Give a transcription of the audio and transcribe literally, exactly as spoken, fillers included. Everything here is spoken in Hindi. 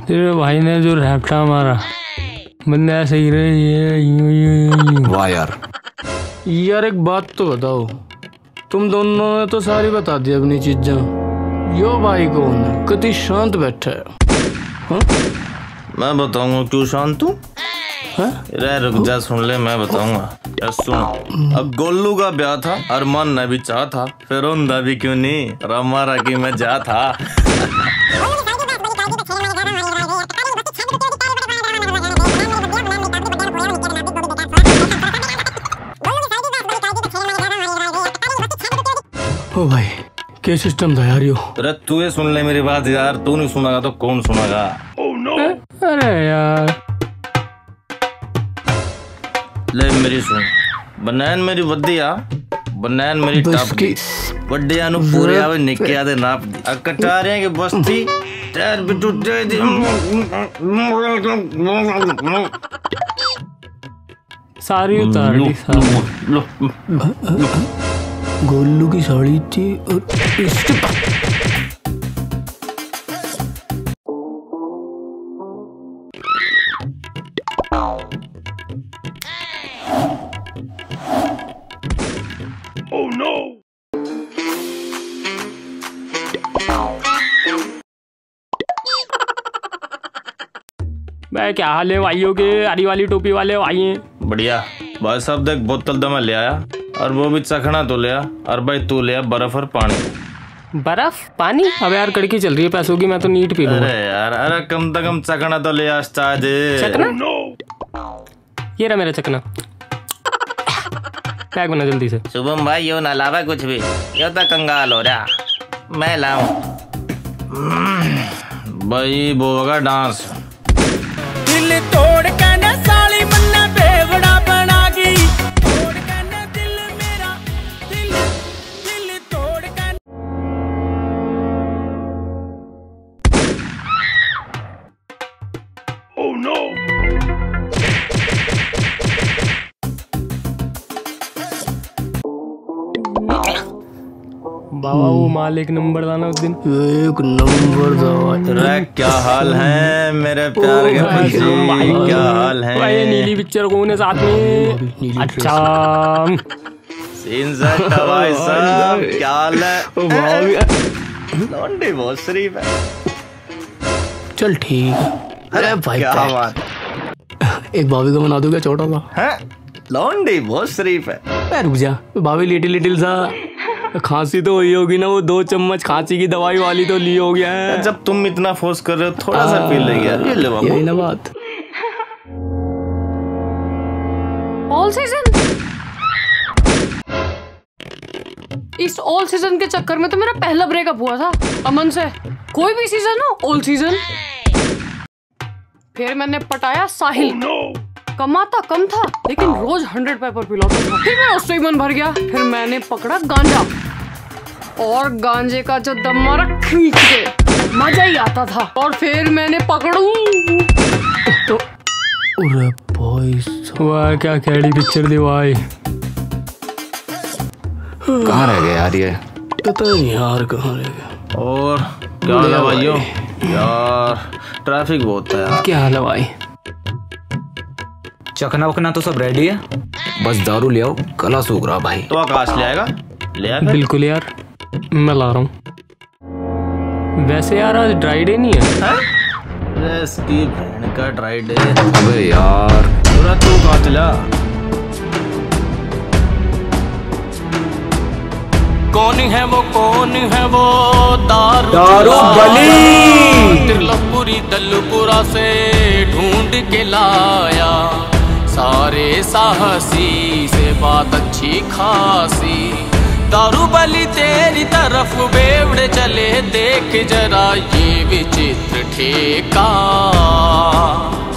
तेरे भाई ने जो रैप्टा मारा बंदा ऐसे ही रहे ये यूं यूं यूं। वाह यार। यार एक बात तो बताओ, तुम दोनों ने तो सारी बता दी अपनी चीजें। यो भाई कौन है? कितनी शांत बैठा है। हा? मैं बताऊंगा क्यों शांत हूँ। रे रुक जा, सुन ले, मैं बताऊंगा। यार सुन, अब गोलू का ब्याह था, अरमान ने भी चाह था, फिर उनका भी क्यों नहीं, रमा रखी में जा था। ओ भाई क्या सिस्टम था यार यो। अरे तू ये सुन ले मेरी बात यार, तू नहीं सुनागा तो कौन सुनागा। oh, no. अरे यार ले मेरी सुन, बनैन मेरी वड्डिया, बनैन मेरी टाप की, वड्डिया नु पूरे आवे निके आदे नाप दी, कटारियां की बस्ती टायर बिटू दे दी। सारी उतार दी सारी। गोलू की साड़ी थी और इसके oh, no. मैं क्या हाल है भाइयों के, हरी वाली टोपी वाले भाई हैं। बढ़िया भाई साहब, देख बोतल तो मैं ले आया, और वो भी चखना तो लिया, और भाई तू लिया बर्फ और पानी। बर्फ पानी? अब यार कड़की चल रही है पैसों की, मैं तो नीट पी लूंगा। अरे यार, अरे कम से कम चखना तो ले आस्ता दे। चखना? ये रहा मेरा चखना, पैक बना जल्दी से। शुभम भाई यो ना लावा कुछ भी, यो तो कंगाल हो रहा, मैं लाऊं। भाई वो होगा डांस। दिल तोड़ के न साली मन्ना बेवड़ा बना गई, तोड़ के न दिल मेरा, दिल दिल तोड़ के। oh, no. बाबा वो माल एक नंबर था ना उस दिन, एक नंबर था। अरे क्या हाल है मेरे प्यार के बच्चे, क्या हाल है। भाई नीली पिक्चर कौन है साथ में? अच्छा सीन सेट है भाई साहब, क्या हाल है। लौंडी बहुत शरीफ है। चल ठीक है। अरे भाई क्या बात, एक भाभी को बना दूंगा छोटा सा। हैं? लौंडी बहुत शरीफ है। रुक जा, भाभी लिटिल लिटिल सा खांसी तो हुई होगी ना, वो दो चम्मच खांसी की दवाई वाली तो ली हो गया है। जब तुम इतना फोर्स कर रहे हो थोड़ा सा पी ले यार, ये ले बाबू। यही ना बात। ऑल सीजन, इस ऑल सीजन के चक्कर में तो मेरा पहला ब्रेकअप हुआ था अमन से। कोई भी सीजन हो, ऑल सीजन। फिर मैंने पटाया साहिल। oh, no. कमाता कम था लेकिन रोज हंड्रेड पेपर पिलाता था। फिर मैं उससे ही मन भर गया, फिर मैंने पकड़ा गांजा, और गांजे का जो दम मारा खींच के, मजा ही आता था। और फिर मैंने पकड़ू तो अरे भाई वाह क्या कैडी पिक्चर थी भाई। कहाँ रह गए यार ये? पता नहीं यार कहाँ रह गया। और क्या हाल है भाइयों? यार ट्रैफिक बहुत है यार। क्या हाल है भाई? चखना वखना तो सब रेडी है, बस दारू ले आओ, गला सूख रहा भाई। तो आकाश ले आएगा? ले आएगा बिल्कुल यार, मैं ला रहा हूँ। वैसे यार आज ड्राई डे नहीं है, है? इसकी बहन का ड्राई डे। अबे यार पूरा तू कहाँ चला? कौन है वो, कौन है वो दारू दारू बली, त्रिलोकपुरी दलपुरा से ढूंढ के लाया, सारे साहसी से बात अच्छी खासी। दारू बली तेरी तरफ बेवड़े चले, देख जरा ये विचित्र ठेका।